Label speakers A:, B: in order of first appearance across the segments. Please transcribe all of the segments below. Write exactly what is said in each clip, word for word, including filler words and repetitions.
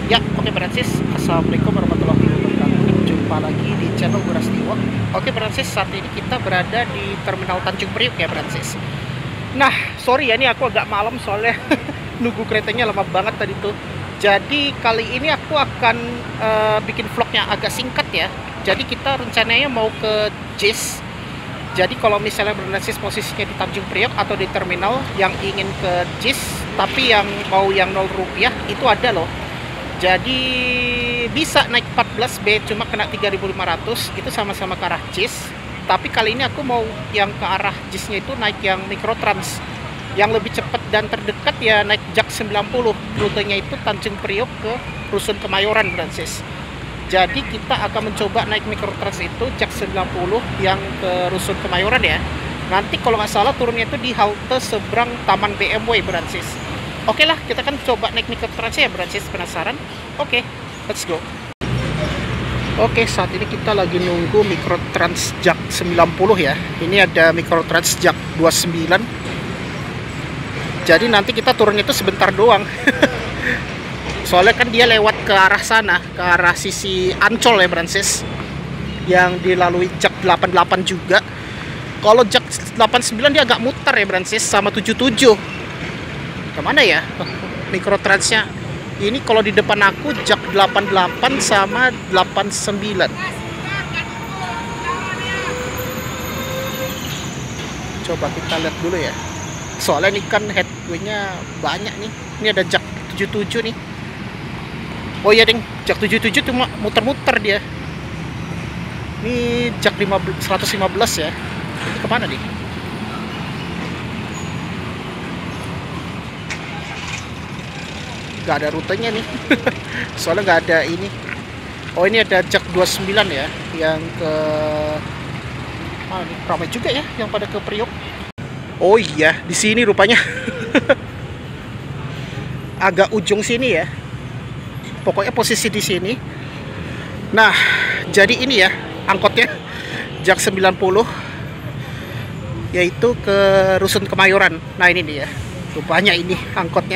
A: Ya, oke Francis. Assalamualaikum warahmatullahi wabarakatuh. Jumpa lagi di channel Berastiwa. Oke Francis, saat ini kita berada di Terminal Tanjung Priok ya Francis. Nah, sorry ya, ini aku agak malam soalnya nunggu keretanya lama banget tadi tuh. Jadi kali ini aku akan uh, bikin vlognya agak singkat ya. Jadi kita rencananya mau ke Jis. Jadi kalau misalnya Francis posisinya di Tanjung Priok atau di terminal yang ingin ke Jis, tapi yang mau yang nol rupiah itu ada loh. Jadi bisa naik empat belas B cuma kena tiga ribu lima ratus, itu sama-sama ke arah Jis. Tapi kali ini aku mau yang ke arah Jisnya itu naik yang Mikrotrans. Yang lebih cepat dan terdekat ya naik Jak sembilan puluh. Rutenya itu Tanjung Priok ke Rusun Kemayoran Francis. Jadi kita akan mencoba naik Mikrotrans itu Jak sembilan puluh yang ke Rusun Kemayoran ya. Nanti kalau nggak salah turunnya itu di halte seberang Taman B M W Francis. Oke lah, kita kan coba naik Mikrotrans ya Francis, penasaran? Oke, let's go. Oke, saat ini kita lagi nunggu Mikrotrans Jak sembilan puluh ya. Ini ada Mikrotrans Jak dua puluh sembilan. Jadi nanti kita turun itu sebentar doang. Soalnya kan dia lewat ke arah sana, ke arah sisi Ancol ya Francis. Yang dilalui Jak delapan puluh delapan juga. Kalau Jak delapan puluh sembilan dia agak muter ya Francis, sama tujuh puluh tujuh. Kemana ya Mikrotransnya? Ini kalau di depan aku Jak delapan puluh delapan sama delapan puluh sembilan. Coba kita lihat dulu ya. Soalnya ini kan headway-nya banyak nih. Ini ada Jak tujuh puluh tujuh nih. Oh iya ding, Jak tujuh puluh tujuh cuma muter-muter dia. Ini Jak seratus lima belas ya. Ini kemana nih? Gak ada rutenya nih. Soalnya gak ada ini. Oh ini ada Jak dua puluh sembilan ya, yang ke ah, ini ramai juga ya yang pada ke Priok. Oh iya, di sini rupanya. Agak ujung sini ya. Pokoknya posisi di sini. Nah, jadi ini ya angkotnya Jak sembilan puluh, yaitu ke Rusun Kemayoran. Nah ini dia. Rupanya ini angkotnya.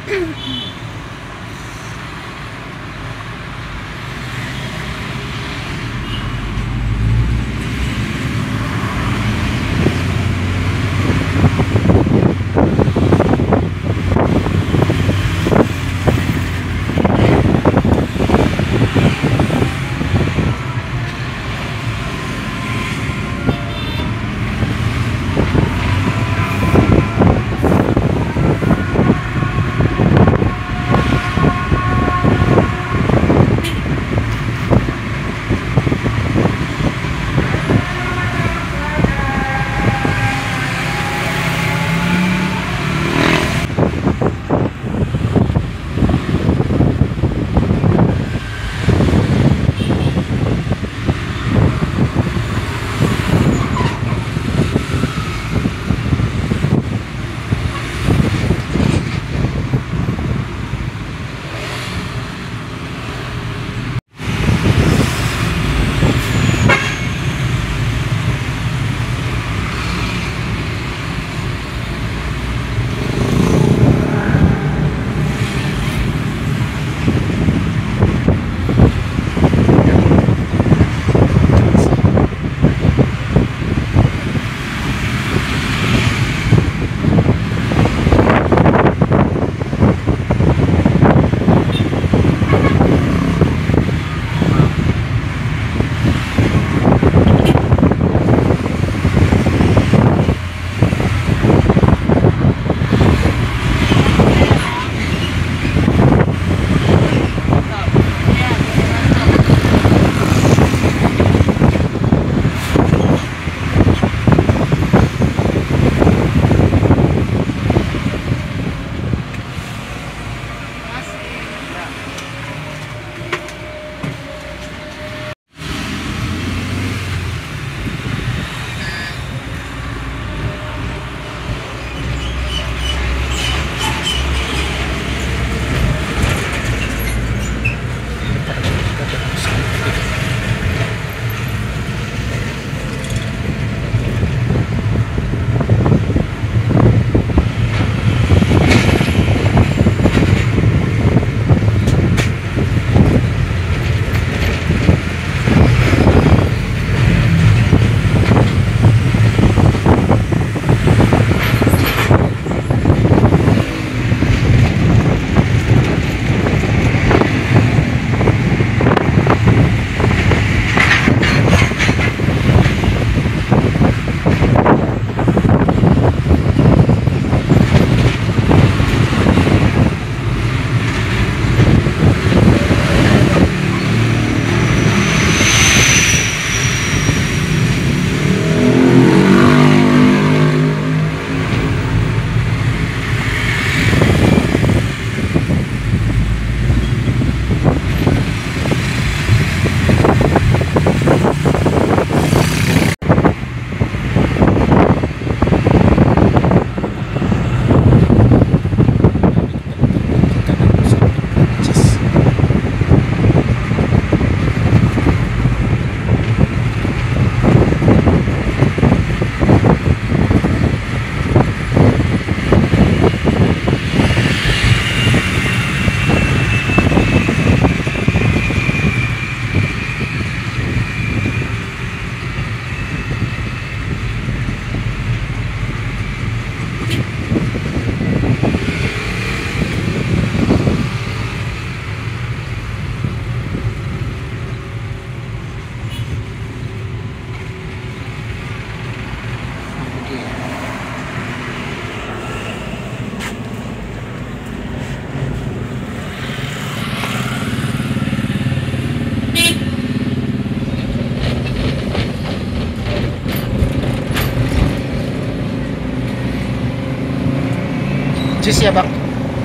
A: Jis ya bang?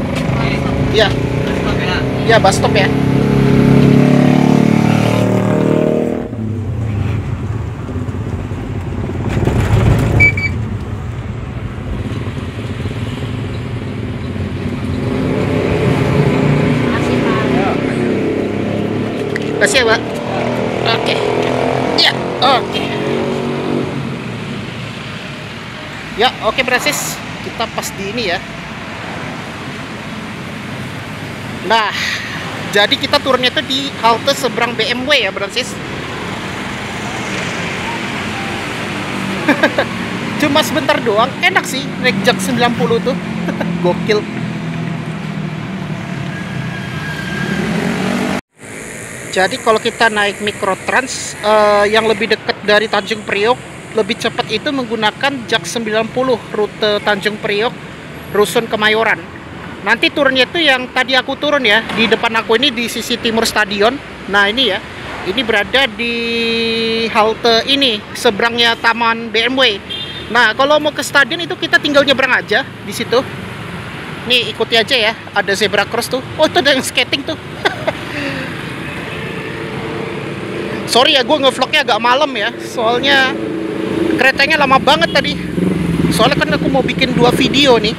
A: Iya. Iya, bus stop ya. Kasih ya, Pak. Oke. Ya, oke. Ya, oke Francis. Kita pas di ini ya. Nah, jadi kita turunnya itu di halte seberang B M W ya, Brancis. Cuma sebentar doang, enak sih naik Jak sembilan puluh tuh. Gokil. Jadi kalau kita naik Mikrotrans uh, yang lebih dekat dari Tanjung Priok, lebih cepat itu menggunakan Jak sembilan puluh rute Tanjung Priok, Rusun Kemayoran. Nanti turunnya itu yang tadi aku turun ya, di depan aku ini di sisi timur stadion. Nah ini ya, ini berada di halte ini, seberangnya Taman B M W. Nah kalau mau ke stadion itu kita tinggal nyebrang aja di situ. Nih ikuti aja ya, ada zebra cross tuh. Oh itu ada yang skating tuh. Sorry ya, gue ngevlognya agak malam ya, soalnya keretanya lama banget tadi. Soalnya kan aku mau bikin dua video nih.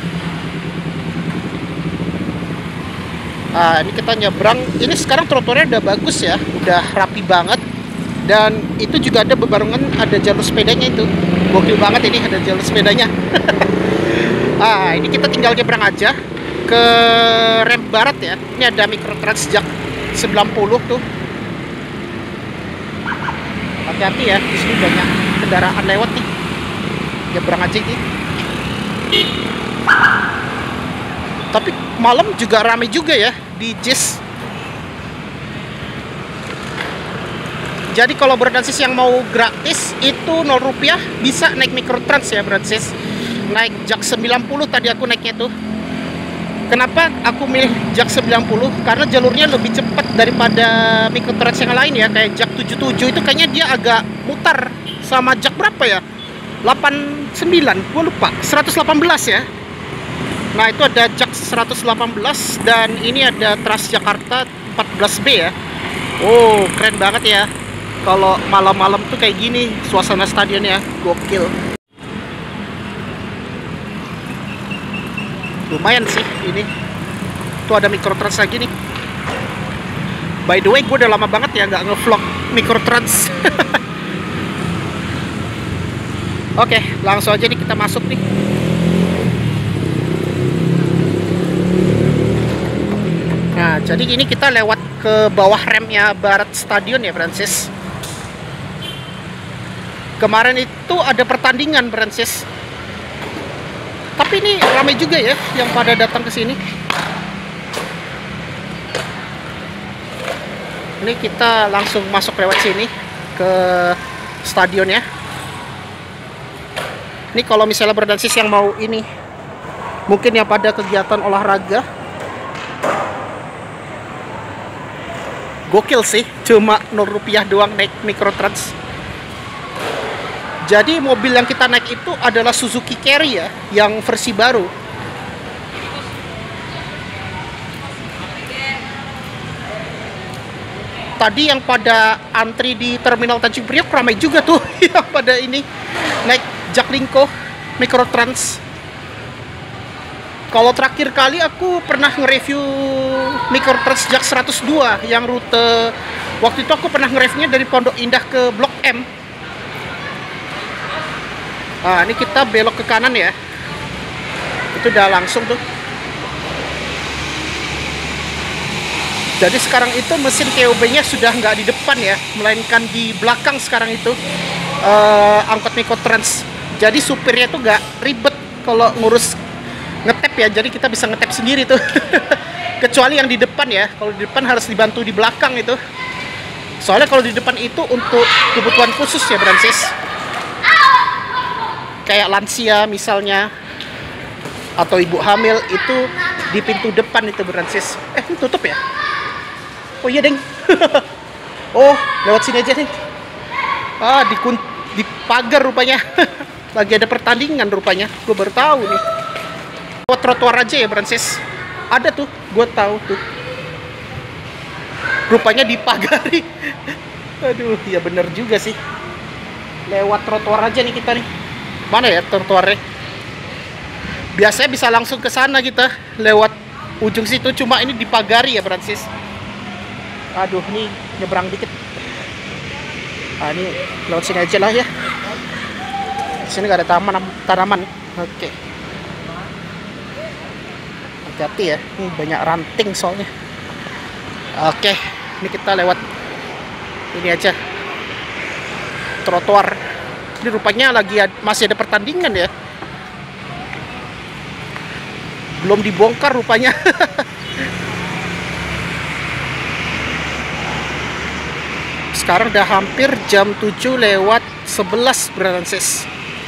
A: Nah, ini kita nyebrang. Ini sekarang trotoarnya udah bagus ya, udah rapi banget. Dan itu juga ada bebarengan, ada jalur sepedanya itu. Gokil banget ini ada jalur sepedanya. Ah, ini kita tinggal nyebrang aja ke rem barat ya. Ini ada Mikrotrans Jak sembilan puluh tuh. Hati-hati ya, di sini banyak kendaraan lewat nih. Nyebrang aja nih. Tapi malam juga ramai juga ya di Jis. Jadi kalau Brancis yang mau gratis itu nol rupiah bisa naik Mikrotrans ya Brancis. Naik Jak sembilan puluh tadi aku naiknya tuh. Kenapa aku milih Jak sembilan puluh? Karena jalurnya lebih cepat daripada Mikrotrans yang lain ya. Kayak Jak tujuh puluh tujuh itu kayaknya dia agak mutar. Sama Jak berapa ya? delapan puluh sembilan, gue lupa. seratus delapan belas ya. Nah itu ada Jak seratus delapan belas. Dan ini ada Transjakarta empat belas B ya. Oh keren banget ya. Kalau malam-malam tuh kayak gini suasana stadionnya. Gokil. Lumayan sih ini. Tuh ada Mikrotrans lagi nih. By the way, gue udah lama banget ya nggak ngevlog Mikrotrans. Oke, langsung aja nih kita masuk nih. Nah, jadi ini kita lewat ke bawah remnya barat stadion ya, Brancis. Kemarin itu ada pertandingan, Brancis. Tapi ini ramai juga ya yang pada datang ke sini. Ini kita langsung masuk lewat sini ke stadion ya. Ini kalau misalnya Brancis yang mau ini, mungkin yang pada kegiatan olahraga. Gokil sih, cuma nol rupiah doang naik Mikrotrans. Jadi mobil yang kita naik itu adalah Suzuki Carry ya, yang versi baru. Tadi yang pada antri di Terminal Tanjung Priok ramai juga tuh yang pada ini naik Jaklingko Mikrotrans. Kalau terakhir kali aku pernah nge-review Mikrotrans Jak seratus dua yang rute, waktu itu aku pernah nge-reviewnya dari Pondok Indah ke Blok M. Nah, ini kita belok ke kanan ya. Itu udah langsung tuh. Jadi sekarang itu mesin T O B-nya sudah nggak di depan ya, melainkan di belakang sekarang itu uh, angkot Mikrotrans. Jadi supirnya tuh nggak ribet kalau ngurus ngetep ya, jadi kita bisa ngetep sendiri tuh. Kecuali yang di depan ya, kalau di depan harus dibantu di belakang itu. Soalnya kalau di depan itu untuk kebutuhan khusus ya, Brancis. Kayak lansia misalnya, atau ibu hamil itu di pintu depan itu, Brancis. Eh, ini tutup ya? Oh iya, Deng. Oh, lewat sini aja, Deng. Ah, di, di pagar rupanya. Lagi ada pertandingan rupanya. Gue baru tahu nih. Lewat trotoar aja ya, Brancis. Ada tuh, gue tahu tuh. Rupanya dipagari. Aduh, ya bener juga sih. Lewat trotoar aja nih kita nih. Mana ya trotoarnya? Biasanya bisa langsung ke sana kita lewat ujung situ, cuma ini dipagari ya, Brancis. Aduh, nih nyebrang dikit. Ah, ini lewat sini aja lah ya. Di sini gak ada taman tanaman. Oke. hati-hati ya, ini banyak ranting soalnya. Oke, ini kita lewat ini aja, trotoar. Ini rupanya lagi ad, masih ada pertandingan ya, belum dibongkar rupanya. Sekarang udah hampir jam tujuh lewat sebelas Francis.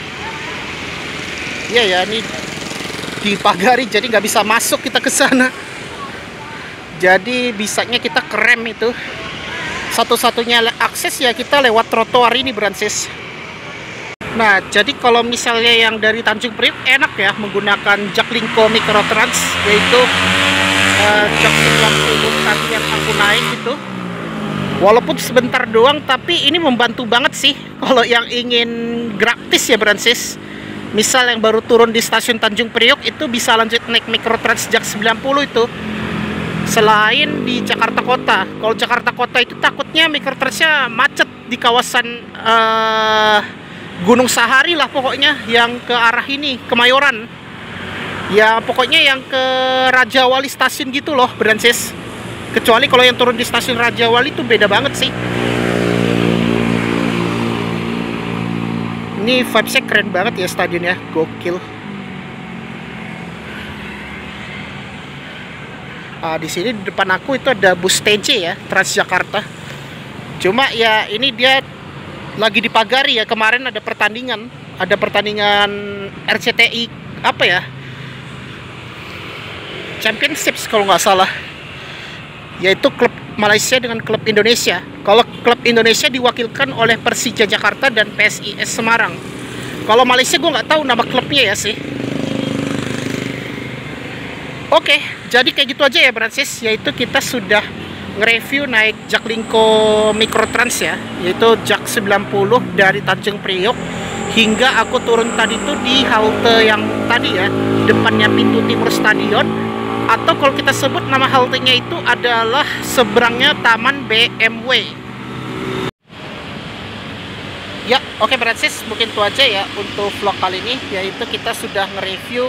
A: Iya ya, ini dipagari jadi nggak bisa masuk kita ke sana. Jadi bisanya kita kerem itu. Satu-satunya akses ya kita lewat trotoar ini Francis. Nah, jadi kalau misalnya yang dari Tanjung Priok enak ya menggunakan Jaklingko Microtrans, yaitu uh, Jak sembilan puluh tadi yang aku naik itu. Walaupun sebentar doang, tapi ini membantu banget sih kalau yang ingin gratis ya Francis. Misal yang baru turun di stasiun Tanjung Priok itu bisa lanjut naik Microtrans Jak sembilan puluh itu. Selain di Jakarta Kota. Kalau Jakarta Kota itu takutnya Microtransnya macet di kawasan uh, Gunung Sahari lah pokoknya, yang ke arah ini, Kemayoran. Ya pokoknya yang ke Raja Wali stasiun gitu loh Francis. Kecuali kalau yang turun di stasiun Raja Wali itu beda banget sih. Ini vibesnya keren banget ya stadionnya, gokil. Ah, di sini di depan aku itu ada bus T J ya, Transjakarta. Cuma ya ini dia lagi dipagari ya, kemarin ada pertandingan, ada pertandingan R C T I apa ya? Championships kalau nggak salah. Yaitu klub Malaysia dengan klub Indonesia. Kalau klub Indonesia diwakilkan oleh Persija Jakarta dan P S I S Semarang. Kalau Malaysia gue nggak tahu nama klubnya ya sih. Oke, jadi kayak gitu aja ya Francis. Yaitu kita sudah nge-review naik Jaklingko Microtrans ya, yaitu Jak sembilan puluh dari Tanjung Priok hingga aku turun tadi tuh di halte yang tadi ya, depannya pintu timur stadion. Atau kalau kita sebut nama haltenya itu adalah seberangnya Taman B M W. Ya, oke okay, Francis, mungkin itu aja ya untuk vlog kali ini. Yaitu kita sudah nge-review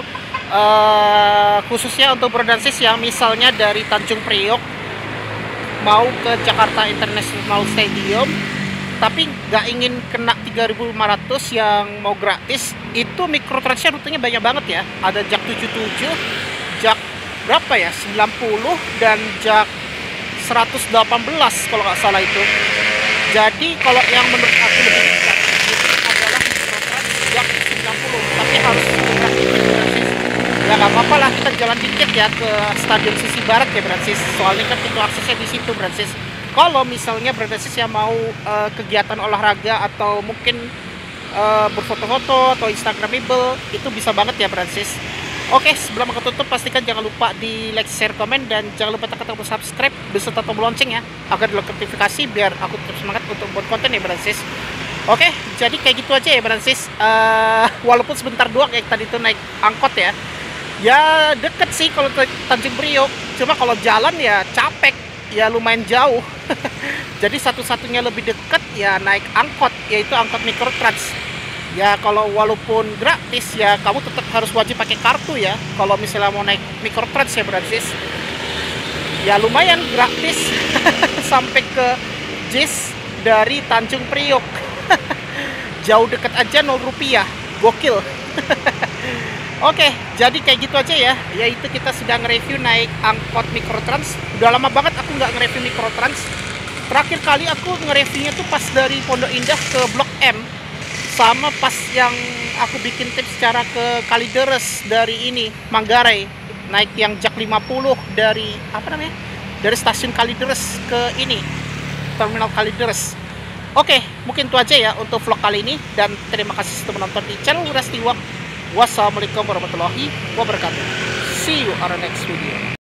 A: uh, khususnya untuk Francis yang misalnya dari Tanjung Priok mau ke Jakarta International Stadium, tapi nggak ingin kena tiga ribu lima ratus yang mau gratis. Itu Microtransnya rutenya banyak banget ya. Ada Jak tujuh puluh tujuh, Jak berapa ya, sembilan puluh, dan Jak seratus delapan belas kalau nggak salah itu. Jadi kalau yang menurut aku lebih dekat itu adalah Microtrans Jak sembilan puluh, tapi harus ya nggak apa-apa lah, kita jalan dikit ya ke Stadion Sisi Barat ya Francis, soalnya kan pintu aksesnya di situ Francis. Kalau misalnya Francis yang mau uh, kegiatan olahraga atau mungkin uh, berfoto-foto atau instagramable, itu bisa banget ya Francis. Oke, sebelum aku tutup, pastikan jangan lupa di like, share, komen, dan jangan lupa tekan tombol subscribe beserta tombol lonceng ya, agar di notifikasi biar aku tetap semangat untuk buat konten ya Francis. Oke, jadi kayak gitu aja ya Francis. Uh, walaupun sebentar doang kayak tadi tuh naik angkot ya, ya deket sih kalau ke Tanjung Priok. Cuma kalau jalan ya capek, ya lumayan jauh. Jadi satu-satunya lebih dekat ya naik angkot, yaitu angkot Microtrans. Ya kalau walaupun gratis ya kamu tetap harus wajib pakai kartu ya kalau misalnya mau naik Microtrans ya Francis. Ya lumayan gratis sampai ke J I S dari Tanjung Priok. Jauh deket aja nol rupiah, gokil. Oke, jadi kayak gitu aja ya. Yaitu kita sudah nge-review naik angkot Microtrans. Udah lama banget aku nggak nge-review Microtrans. Terakhir kali aku nge-reviewnya tuh pas dari Pondok Indah ke Blok M, sama pas yang aku bikin tips cara ke Kalideres dari ini Manggarai, naik yang Jak lima puluh dari apa namanya, dari stasiun Kalideres ke ini terminal Kalideres. Oke, mungkin itu aja ya untuk vlog kali ini, dan terima kasih sudah menonton di channel Wirasti Wak. Wassalamualaikum warahmatullahi wabarakatuh. See you on the next video.